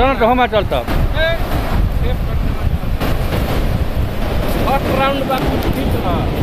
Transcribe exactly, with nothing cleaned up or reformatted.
turn तो हमारा चलता फर्स्ट राउंड का कुछ ठीक रहा